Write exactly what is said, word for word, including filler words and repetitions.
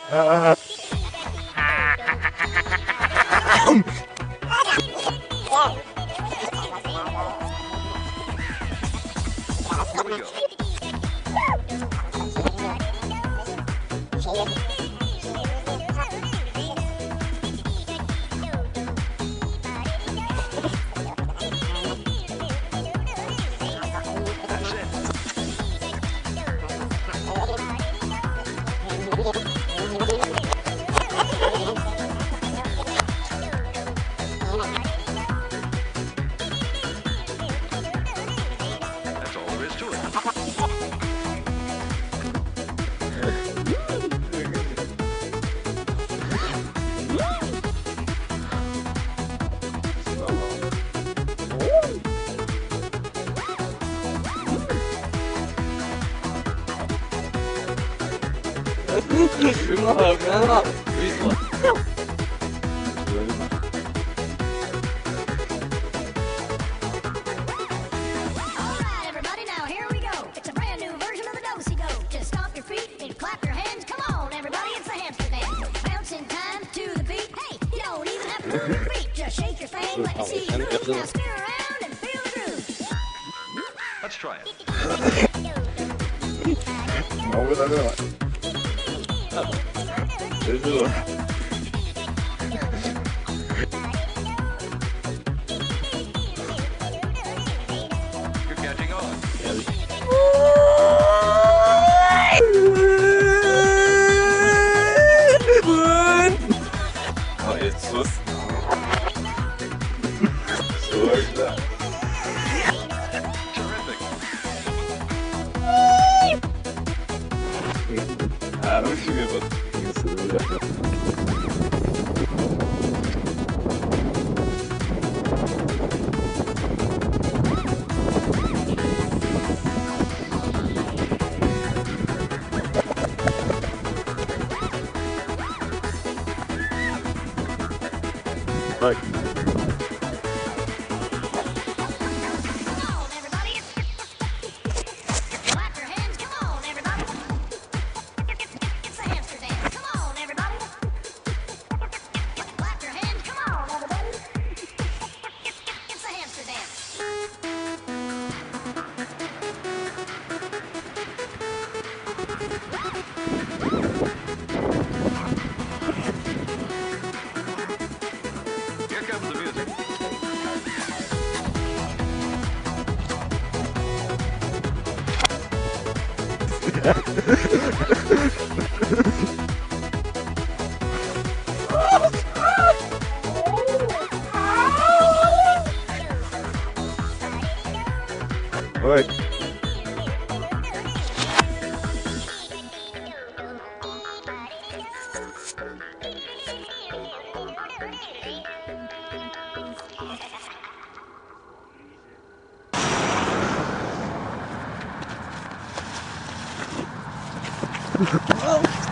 That's all there is to it. 음악하면 Alright, everybody, now here we go. It's a brand new version of the do-si-do. Just stomp your feet and clap your hands. Come on, everybody, it's the hamster dance. Bounce in time to the beat. Hey, you don't even have to move your feet. Just shake your thing, let me see you move. Now spin around and feel the groove. Let's try it. 나오다가 제주도 You're catching on. 아, 예, 좋았어. 좋았다. Terrific. 아, 열심히 해봤어. Like. Come on, everybody. Clap your hands. Come on, everybody. It's the hamster dance. Come on, everybody. Clap your hands. Come on, everybody. It's the hamster dance. Here comes the music. Oi. Oh.